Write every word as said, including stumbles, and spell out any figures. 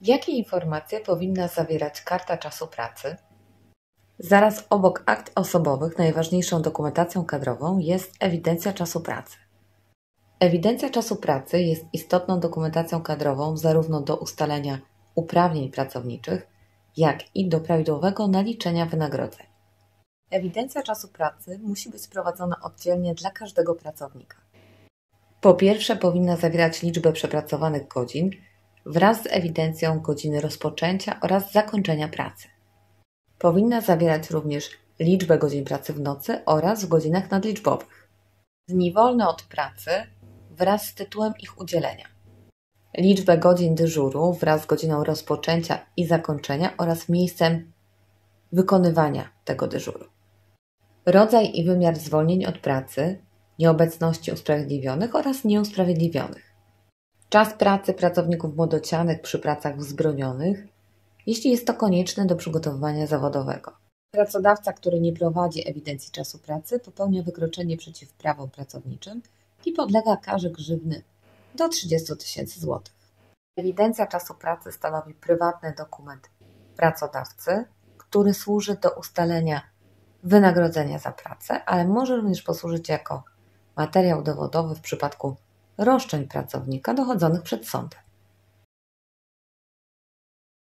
Jakie informacje powinna zawierać karta czasu pracy? Zaraz obok akt osobowych najważniejszą dokumentacją kadrową jest ewidencja czasu pracy. Ewidencja czasu pracy jest istotną dokumentacją kadrową zarówno do ustalenia uprawnień pracowniczych, jak i do prawidłowego naliczenia wynagrodzeń. Ewidencja czasu pracy musi być prowadzona oddzielnie dla każdego pracownika. Po pierwsze, powinna zawierać liczbę przepracowanych godzin wraz z ewidencją godziny rozpoczęcia oraz zakończenia pracy. Powinna zawierać również liczbę godzin pracy w nocy oraz w godzinach nadliczbowych. Dni wolne od pracy wraz z tytułem ich udzielenia. Liczbę godzin dyżuru wraz z godziną rozpoczęcia i zakończenia oraz miejscem wykonywania tego dyżuru. Rodzaj i wymiar zwolnień od pracy, nieobecności usprawiedliwionych oraz nieusprawiedliwionych. Czas pracy pracowników młodocianych przy pracach wzbronionych, jeśli jest to konieczne do przygotowania zawodowego. Pracodawca, który nie prowadzi ewidencji czasu pracy, popełnia wykroczenie przeciw prawom pracowniczym i podlega karze grzywny do trzydziestu tysięcy złotych. Ewidencja czasu pracy stanowi prywatny dokument pracodawcy, który służy do ustalenia wynagrodzenia za pracę, ale może również posłużyć jako materiał dowodowy w przypadku roszczeń pracownika dochodzonych przed sądem.